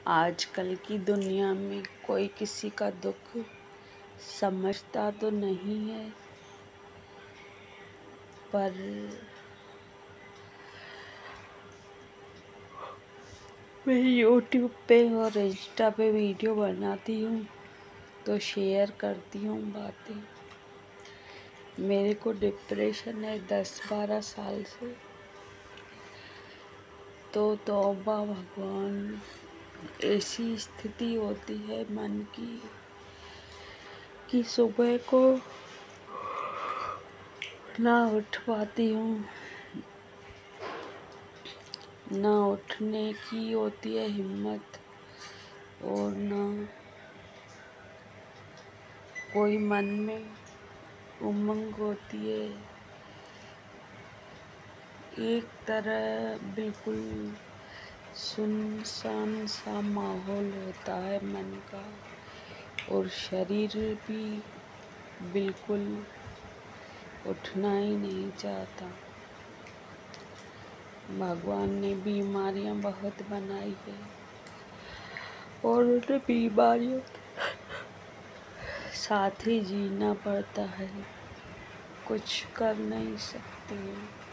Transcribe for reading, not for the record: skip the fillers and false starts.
आजकल की दुनिया में कोई किसी का दुख समझता तो नहीं है, पर मैं यूट्यूब पे और इंस्टा पे वीडियो बनाती हूँ तो शेयर करती हूँ बातें। मेरे को डिप्रेशन है 10-12 साल से, तो तौबा भगवान, ऐसी स्थिति होती है मन की कि सुबह को ना उठ पाती हूँ, ना उठने की होती है हिम्मत, और ना कोई मन में उमंग होती है। एक तरह बिल्कुल सुनसान सा माहौल होता है मन का, और शरीर भी बिल्कुल उठना ही नहीं चाहता। भगवान ने बीमारियां बहुत बनाई है और उन बीमारियों साथ ही जीना पड़ता है, कुछ कर नहीं सकते।